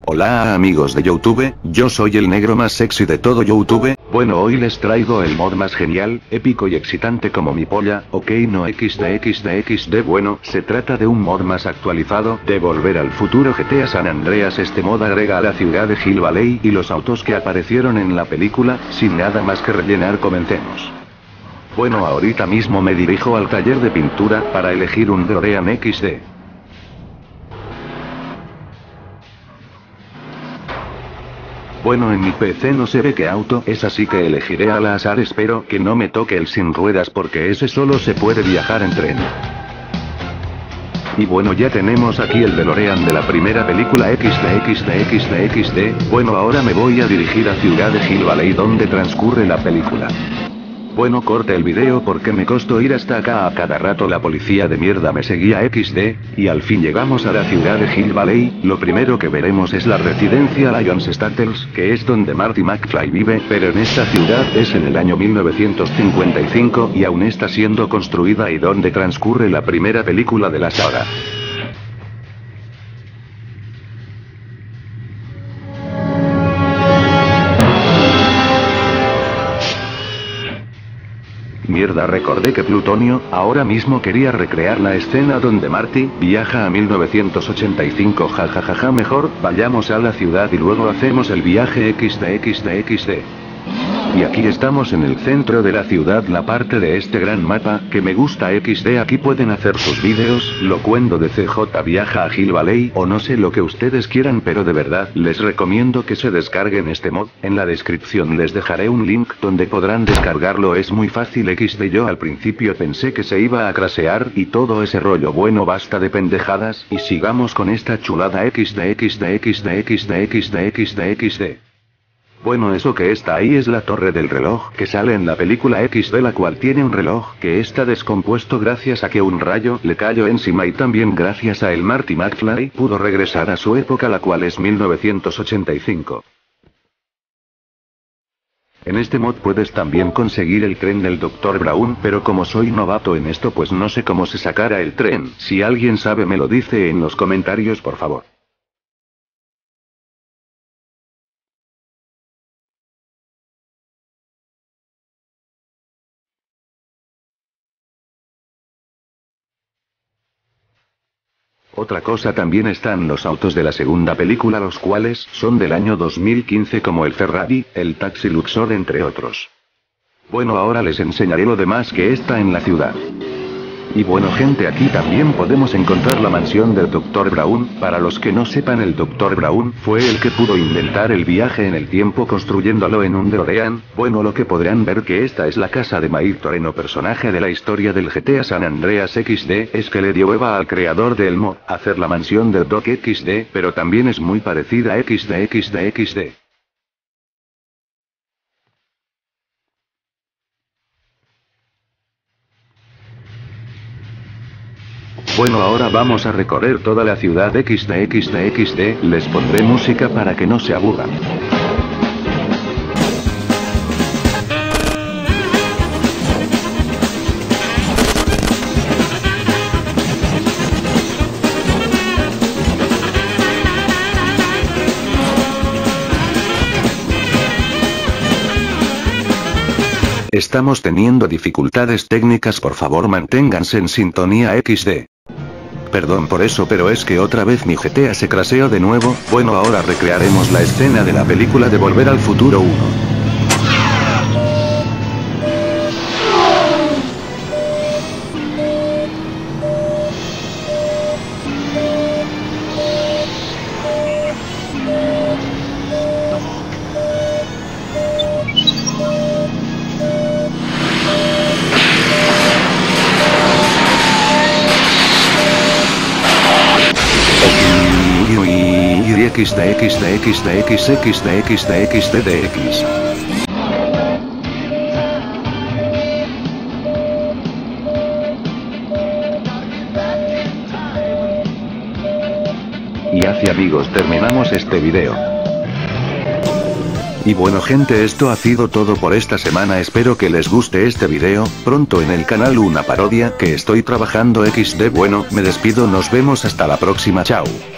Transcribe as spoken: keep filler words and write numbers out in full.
Hola amigos de YouTube, yo soy el negro más sexy de todo YouTube. Bueno, hoy les traigo el mod más genial, épico y excitante como mi polla. Ok, no xd xd xd. Bueno, se trata de un mod más actualizado, de Volver al Futuro G T A San Andreas. Este mod agrega a la ciudad de Hill Valley y los autos que aparecieron en la película. Sin nada más que rellenar, comencemos. Bueno, ahorita mismo me dirijo al taller de pintura para elegir un DeLorean equis de. Bueno, en mi P C no se ve qué auto es, así que elegiré al azar. Espero que no me toque el sin ruedas, porque ese solo se puede viajar en tren. Y bueno, ya tenemos aquí el DeLorean de la primera película equis de equis de equis de equis de. Bueno, ahora me voy a dirigir a Ciudad de Hill Valley, donde transcurre la película. Bueno, corte el video porque me costó ir hasta acá. A cada rato la policía de mierda me seguía equis de, y al fin llegamos a la ciudad de Hill Valley. Lo primero que veremos es la residencia Lyons Statels, que es donde Marty McFly vive, pero en esta ciudad es en el año mil novecientos cincuenta y cinco y aún está siendo construida, y donde transcurre la primera película de la saga. Mierda, recordé que Plutonio ahora mismo quería recrear la escena donde Marty viaja a mil novecientos ochenta y cinco. Jajajaja, mejor vayamos a la ciudad y luego hacemos el viaje equis de equis de equis de. Y aquí estamos en el centro de la ciudad, la parte de este gran mapa que me gusta equis de. Aquí pueden hacer sus vídeos. Locuendo de C J viaja a Hill Valley, o no sé lo que ustedes quieran, pero de verdad les recomiendo que se descarguen este mod. En la descripción les dejaré un link donde podrán descargarlo. Es muy fácil equis de. Yo al principio pensé que se iba a crasear y todo ese rollo. Bueno, basta de pendejadas y sigamos con esta chulada equis de equis de equis de equis de equis de equis de equis de. Bueno, eso que está ahí es la torre del reloj que sale en la película equis de, la cual tiene un reloj que está descompuesto gracias a que un rayo le cayó encima, y también gracias a el Marty McFly pudo regresar a su época, la cual es mil novecientos ochenta y cinco. En este mod puedes también conseguir el tren del doctor Brown, pero como soy novato en esto pues no sé cómo se sacará el tren. Si alguien sabe me lo dice en los comentarios, por favor. Otra cosa, también están los autos de la segunda película, los cuales son del año dos mil quince, como el Ferrari, el Taxi Luxor, entre otros. Bueno, ahora les enseñaré lo demás que está en la ciudad. Y bueno gente, aquí también podemos encontrar la mansión del doctor Brown. Para los que no sepan, el doctor Brown fue el que pudo inventar el viaje en el tiempo construyéndolo en un DeLorean. Bueno, lo que podrán ver que esta es la casa de Mike Toreno, personaje de la historia del G T A San Andreas equis de. Es que le dio Eva al creador del mod hacer la mansión del Doc equis de, pero también es muy parecida a equis de equis de equis de. Bueno, ahora vamos a recorrer toda la ciudad equis de equis de equis de. Les pondré música para que no se aburran. Estamos teniendo dificultades técnicas, por favor manténganse en sintonía equis de. Perdón por eso, pero es que otra vez mi G T A se craseó de nuevo. Bueno, ahora recrearemos la escena de la película de Volver al Futuro uno. X de X de X de X X de X de X de de X. Y así amigos, terminamos este video. Y bueno gente, esto ha sido todo por esta semana. Espero que les guste este video. Pronto en el canal una parodia que estoy trabajando equis de. Bueno, me despido, nos vemos hasta la próxima, chao.